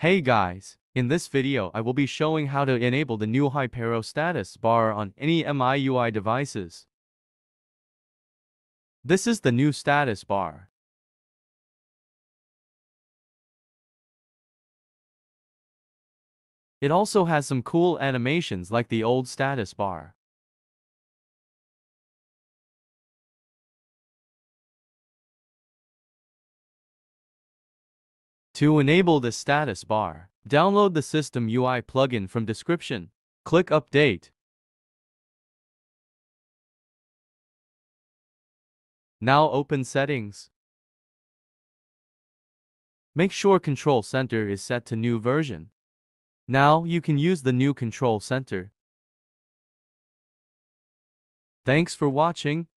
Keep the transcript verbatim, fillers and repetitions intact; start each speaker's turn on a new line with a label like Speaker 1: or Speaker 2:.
Speaker 1: Hey guys, in this video I will be showing how to enable the new HyperOS Status Bar on any M I U I devices. This is the new status bar. It also has some cool animations like the old status bar. To enable the status bar, download the System U I plugin from description. Click Update. Now open Settings. Make sure Control Center is set to New Version. Now you can use the new Control Center. Thanks for watching.